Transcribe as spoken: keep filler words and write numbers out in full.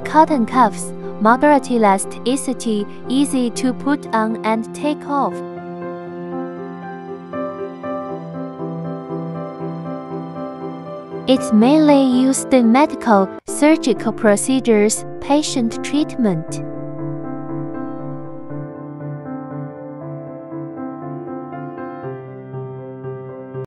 with cotton cuffs, moderate elasticity, easy to put on and take off. It's mainly used in medical, surgical procedures, patient treatment.